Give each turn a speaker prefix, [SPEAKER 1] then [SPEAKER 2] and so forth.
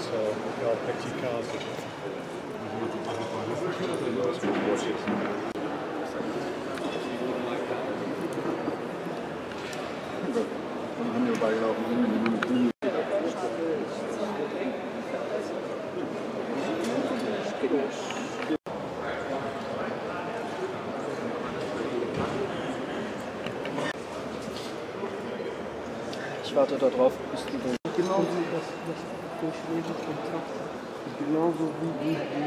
[SPEAKER 1] egal, petit casa.
[SPEAKER 2] Ich warte da drauf, bis die
[SPEAKER 3] Genauso das Durchleben von Kraft. Genauso wie